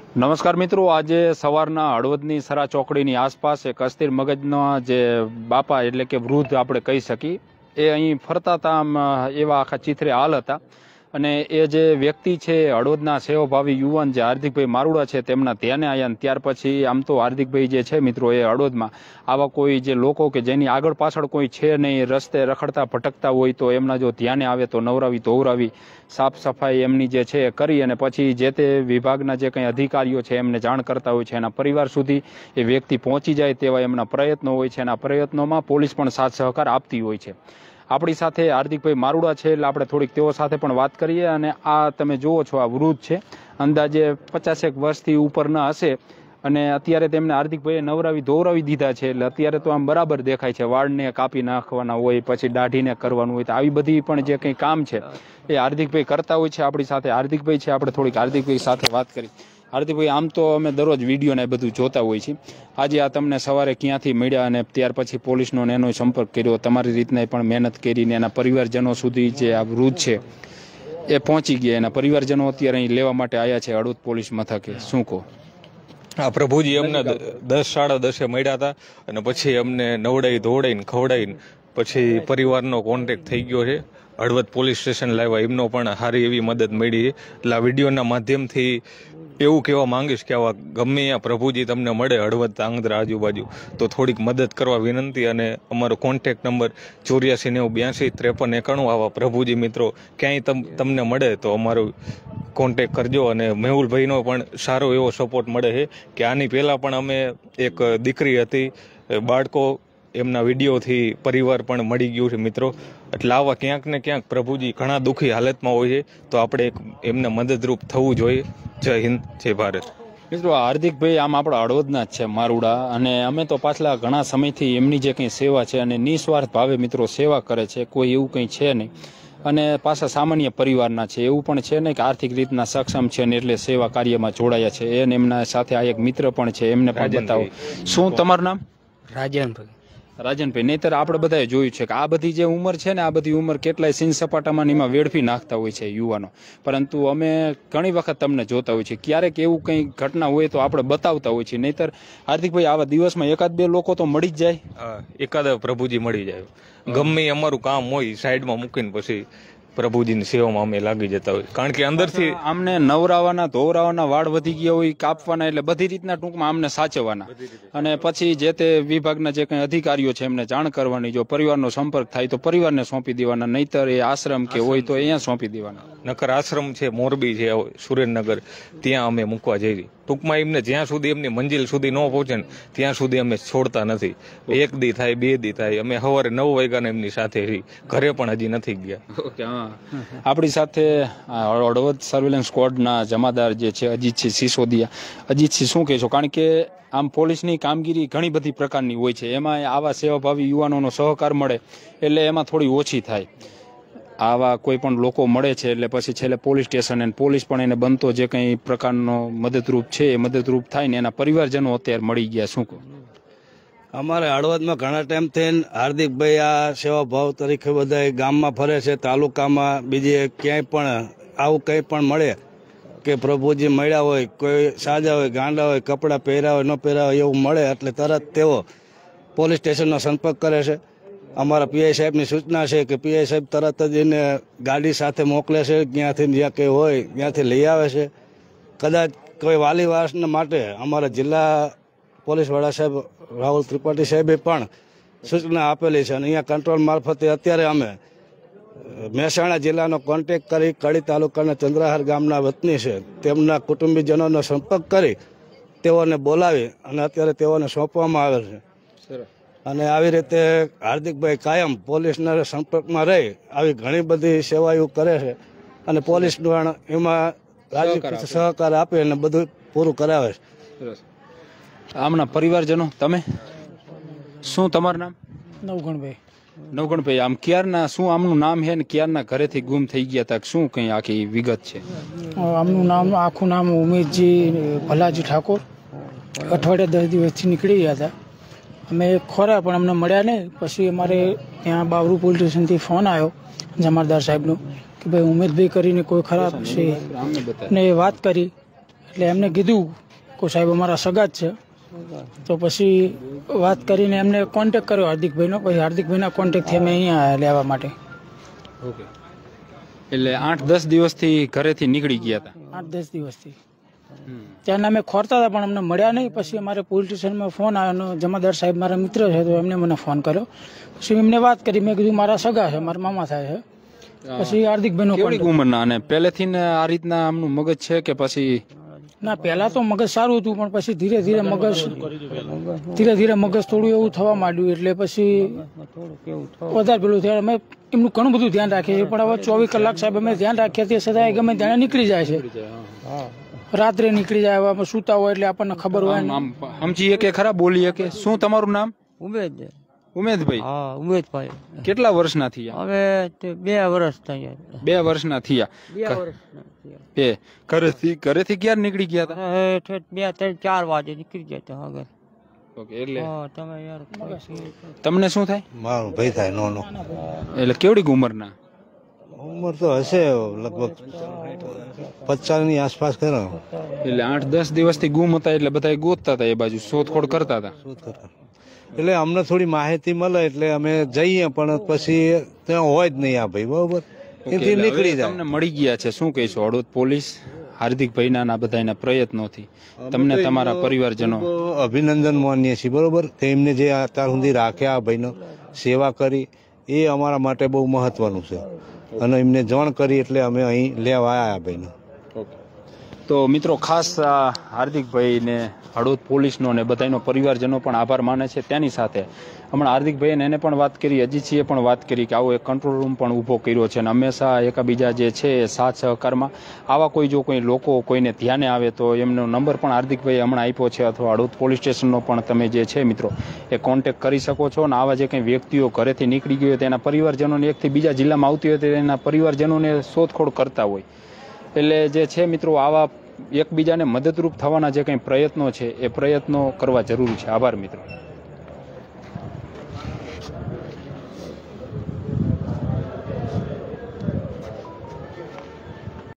નમસ્કાર મિત્રો, આજે સવારના હળવદની સરા ચોકડીની આસપાસ એક અસ્થિર મગજના જે બાપા એટલે કે વૃદ્ધ આપણે કહી શકીએ, એ અહીં ફરતા હતા. આમ એવા આખા ચિત્રે હાલ હતા. અને એ જે વ્યક્તિ છે, હળવદના સેવાભાવી યુવાન જે હાર્દિકભાઈ મારુડા છે, તેમના ધ્યાને આવ્યા. ત્યાર પછી આમ તો હાર્દિકભાઈ જે છે મિત્રો, એ હળવદમાં આવા કોઈ જે લોકો કે જેની આગળ પાછળ કોઈ છે નહીં, રસ્તે રખડતા ભટકતા હોય તો એમના જો ધ્યાને આવે તો નવરાવી ધોવરાવી સાફ સફાઈ એમની જે છે કરી અને પછી જે તે વિભાગના જે કંઈ અધિકારીઓ છે એમને જાણ કરતા હોય છે. એના પરિવાર સુધી એ વ્યક્તિ પહોંચી જાય તેવા એમના પ્રયત્નો હોય છે. એના પ્રયત્નોમાં પોલીસ પણ સાથ સહકાર આપતી હોય છે. આપણી સાથે હાર્દિકભાઈ મારુડા છે, એટલે આપણે થોડીક તેઓ સાથે પણ વાત કરીએ. અને આ તમે જુઓ છો, આ વૃદ્ધ છે, અંદાજે 50 વર્ષથી ઉપરના હશે. અને અત્યારે તેમને હાર્દિકભાઈએ નવરાવી ધોવરાવી દીધા છે, એટલે અત્યારે તો આમ બરાબર દેખાય છે. વાળને કાપી નાખવાના હોય, પછી દાઢીને કરવાનું હોય, તો આવી બધી પણ જે કંઈ કામ છે એ હાર્દિકભાઈ કરતા હોય છે. આપણી સાથે હાર્દિકભાઈ છે, આપણે થોડીક હાર્દિકભાઈ સાથે વાત કરી. હાર્દિકભાઈ, આમ તો અમે દરરોજ વિડીયો ને બધું જોતા હોય છે. આજે આ તમને સવારે ક્યાંથી મળ્યા અને ત્યાર પછી પોલીસનો એનો સંપર્ક કર્યો, તમારી રીતના પણ મહેનત કરીને એના પરિવારજનો સુધી જે આ વૃદ્ધ છે એ પહોંચી ગયા. એના પરિવારજનો અત્યારે અહીં લેવા માટે આવ્યા છે હળવદ પોલીસ મથકે, શું કહો? આ પ્રભુજી અમને 10 સાડા 10 મળ્યા હતા અને પછી અમને નવડાવી ધોવડાવીને ખવડાવીને પછી પરિવારનો કોન્ટેક્ટ થઈ ગયો છે. હળવદ પોલીસ સ્ટેશન લાવ્યા, એમનો પણ સારી એવી મદદ મળી છે. એટલે આ વિડીયોના માધ્યમથી એવું કહેવા માંગીશ કે આવા ગમે ત્યાં પ્રભુજી તમને મળે હળવદ તાંગધ્રા આજુબાજુ તો થોડીક મદદ કરવા વિનંતી. અને અમારો કોન્ટેક્ટ નંબર 849082 5391. આવા પ્રભુજી મિત્રો ક્યાંય તમને મળે તો અમારો કોન્ટેક્ટ કરજો. અને મેહુલભાઈનો પણ સારો એવો સપોર્ટ મળે છે કે આની પહેલાં પણ અમે એક દીકરી હતી, બાળકો એમના વિડીયોથી પરિવાર પણ મળી ગયું છે મિત્રો. એટલે આવા ક્યાંક ને ક્યાંક પ્રભુજી ઘણા દુઃખી હાલતમાં હોય છે, તો આપણે એમને મદદરૂપ થવું જોઈએ. જય હિન્દ, જય ભારત. મિત્રો, હાર્દિકભાઈ આમ આપણા હળવદના જ છે, મારુડા. અને અમે તો પાછલા ઘણા સમયથી એમની જે કંઈ સેવા છે અને નિસ્વાર્થ ભાવે મિત્રો સેવા કરે છે, કોઈ એવું કંઈ છે નહીં. અને પાછા સામાન્ય પરિવારના છે, એવું પણ છે ને કે આર્થિક રીતના સક્ષમ છે ને એટલે સેવા કાર્યમાં જોડાયા છે. એને એમના સાથે આ એક મિત્ર પણ છે, એમને પણ બતાવો. શું તમારું નામ? રાજનભાઈ. રાજનભાઈ, નહીતર આપણે બધાએ જોયું છે કે આ બધી જે ઉંમર છે ને, આ બધી ઉંમર કેટલાય સીન સપાટામાં એમાં વેડફી નાખતા હોય છે યુવાનો. પરંતુ અમે ઘણી વખત તમને જોતા હોય છે, ક્યારેક એવું કંઈ ઘટના હોય તો આપણે બતાવતા હોય છે. નહીતર હાર્દિકભાઈ, આવા દિવસમાં 1-2 લોકો તો મળી જ જાય. એકાદ પ્રભુજી મળી જાય. ગમે અમારું કામ હોય સાઈડમાં મૂકીને પછી પ્રભુજીની સેવામાં અમે લાગી જતા હોય. કારણ કે અંદરથી આમને નવરાવાના ધોવરાવાના, વાળ વધી ગયા હોય કાપવાના, એટલે બધી રીતના ટૂંકમાં આમને સાચવવાના. અને પછી જે તે વિભાગના જે કંઈ અધિકારીઓ છે એમને જાણ કરવાની. જો પરિવારનો સંપર્ક થાય તો પરિવારને સોંપી દેવાના, નહીતર એ આશ્રમ કે હોય તો અહીંયા સોંપી દેવાના. નકર આશ્રમ છે મોરબી છે, સુરેન્દ્રનગર, ત્યાં અમે મૂકવા જઈએ. ટૂંકમાં એમને જ્યાં સુધી એમની મંજિલ સુધી ન પહોંચે ને ત્યાં સુધી અમે છોડતા નથી. 1 દી થાય, 2 દી થાય, અમે સવારે 9 વાગ્યાના એમની સાથે રહી. ઘરે પણ હજી નથી ગયા. આપણી સાથે હળવદ સર્વેલન્સ સ્ક્વોડના જમાદાર જે છે અજીતસિંહ સિસોદિયા. અજીતસિંહ, શું કહેશો? કારણ કે આમ પોલીસની કામગીરી ઘણી બધી પ્રકારની હોય છે, એમાં આવા સેવાભાવી યુવાનોનો સહકાર મળે એટલે એમાં થોડી ઓછી થાય. આવા કોઈ પણ લોકો મળે છે એટલે પછી છેલ્લે પોલીસ સ્ટેશન અને પોલીસ પણ એને બનતો જે કંઈ પ્રકારનો મદદરૂપ છે એ મદદરૂપ થાય ને એના પરિવારજનો અત્યારે મળી ગયા. શું કહો? અમારે હળવદમાં ઘણા ટાઈમથી હાર્દિકભાઈ આ સેવાભાવ તરીકે બધા ગામમાં ફરે છે, તાલુકામાં બીજે ક્યાંય પણ આવું કંઈ પણ મળે કે પ્રભુજી મળ્યા હોય, કોઈ સાજા હોય, ગાંડા હોય, કપડાં પહેર્યા હોય, ન પહેર્યા હોય એવું મળે એટલે તરત તેઓ પોલીસ સ્ટેશનનો સંપર્ક કરે છે. અમારા પીઆઈ સાહેબની સૂચના છે કે પીઆઈ સાહેબ તરત જ એને ગાડી સાથે મોકલે છે, ત્યાંથી જ્યાં કંઈ હોય ત્યાંથી લઈ આવે છે. કદાચ કોઈ વાલી વારસના માટે અમારા જિલ્લા પોલીસ વડા સાહેબ રાહુલ ત્રિપાઠી સાહેબે પણ સૂચના આપેલી છે. અને અહીંયા કંટ્રોલ મારફતે અત્યારે અમે મહેસાણા જિલ્લાનો કોન્ટેક્ટ કરી કડી તાલુકાના ચંદ્રહાર ગામના વતની છે તેમના કુટુંબીજનોનો સંપર્ક કરી તેઓને બોલાવી અને અત્યારે તેઓને સોંપવામાં આવેલ છે. અને આવી રીતે હાર્દિકભાઈ કાયમ પોલીસના સંપર્કમાં રહી આવી ઘણી બધી સેવાઓ કરે છે અને પોલીસ પણ એમાં સહકાર આપે અને બધું પૂરું કરાવે છે. આમના પરિવારજનો, તમે શું તમારું નામ? નવગણભાઈ. નવગણભાઈ, આમ ક્યારના શું આમનું નામ છે ને ક્યારના ઘરેથી ગુમ થઈ ગયા હતા, શું કંઈ આખી વિગત છે? આમનું નામ, આખું નામ ઉમેશજી ભલાજી ઠાકોર. અઠવાડિયા 10 દિવસથી નીકળી ગયા હતા. અમે ખોરા પણ અમને મળ્યા નહીં. પછી અમારે ત્યાં બાવરુ પોલીસ સ્ટેશનથી ફોન આવ્યો જમાદાર સાહેબનો કે ભાઈ ઉમેશભાઈ કરીને કોઈ ખરાબ છે ને વાત કરી એટલે એમને કીધું કે સાહેબ અમારા સગા જ છે. તો પછી વાત કરીને એમને કોન્ટેક કર્યો હાર્દિકભાઈનો. પછી હાર્દિકભાઈના કોન્ટેકથી અમે અહીંયા લેવા માટે. ઓકે, એટલે 8-10 દિવસથી ઘરેથી નીકળી ગયા હતા. 8-10 દિવસથી ત્યાંના અમે ખોરતા હતા પણ અમને મળ્યા નહીં. પછી અમારે પોલીસ સ્ટેશનમાં ફોન આવ્યો. જમાદાર સાહેબ મારા મિત્ર છે તો એમને મને ફોન કર્યો. પછી એમને વાત કરી. મેં કીધું મારા સગા છે, મારા મામા થાય છે. પછી હાર્દિકભાઈનો કેવડી ઉંમરના અને પહેલેથી આ રીતના આમનું મગજ છે કે પછી? ના, પહેલા તો મગજ સારું હતું પણ પછી ધીરે ધીરે મગજ થોડું એવું થવા માંડ્યું. એટલે પછી વધારે પેલું થયા. અમે એમનું ઘણું બધું ધ્યાન રાખીએ છીએ પણ હવે 24 કલાક સાહેબ અમે ધ્યાન રાખીએ તે છતાં ગમે ત્યાં નીકળી જાય છે. રાત્રે નીકળી જાય. હવે અમે સૂતા હોય એટલે આપણને ખબર હોય. સમજીએ કે ખરા, બોલીએ કે શું? તમારું નામ? ઉમેદભાઈ. હા, ઉમેદભાઈ. કેટલા વર્ષના થયા? હવે 2 વર્ષ થયા. 2 વર્ષના થયા. ઘરેથી ક્યારે નીકળી ગયા હતા? 2-3-4 વાગે નીકળી ગયા હતા આગળ. ઓકે, એટલે તમે યાર તમને શું થાય? મારો ભાઈ થાય નો. એટલે કેવડી ઉંમરના? ઉંમર તો હશે લગભગ 50 ની આસપાસ કરો. એટલે 8-10 દિવસથી ગુમ હતા એટલે બધા ગોતતા હતા, એ બાજુ શોધખોળ કરતા હતા. એટલે અમને થોડી માહિતી મળે એટલે અમે જઈએ પણ પછી ત્યાં હોય જ નહીં આ ભાઈ. બરોબર, એથી નીકળી જાય. તમને મળી ગયા છે, શું કહીશો? હળવદ પોલીસ હાર્દિકભાઈના બધાના પ્રયત્નોથી તમને તમારા પરિવારજનો અભિનંદન માનીએ છીએ. બરોબર, તેમને જે અત્યાર સુધી રાખ્યા આ ભાઈનો સેવા કરી એ અમારા માટે બહુ મહત્વનું છે. અને એમને જાણ કરી એટલે અમે અહીં લેવા આવ્યા ભાઈને. તો મિત્રો, ખાસ હાર્દિકભાઈને હળવદ પોલીસનો અને બધાનો પરિવારજનો પણ આભાર માને છે. તેની સાથે હમણાં હાર્દિકભાઈને એને પણ વાત કરી, અજીતસિંહે પણ વાત કરી કે આવો એક કંટ્રોલ રૂમ પણ ઊભો કર્યો છે અને હંમેશા એકબીજા જે છે એ સાથ સહકારમાં આવા કોઈ જો કોઈ લોકો કોઈને ધ્યાને આવે તો એમનો નંબર પણ હાર્દિકભાઈએ હમણાં આપ્યો છે, અથવા હળવદ પોલીસ સ્ટેશનનો પણ તમે જે છે મિત્રો એ કોન્ટેક્ટ કરી શકો છો. અને આવા જે કંઈ વ્યક્તિઓ ઘરેથી નીકળી ગયો હોય તેના પરિવારજનોને એકથી બીજા જિલ્લામાં આવતી હોય તો એના પરિવારજનોને શોધખોળ કરતા હોય. એટલે જે છે મિત્રો, આવા એકબીજાને મદદરૂપ થવાના જે કંઈ પ્રયત્નો છે એ પ્રયત્નો કરવા જરૂરી છે. આભાર મિત્રો.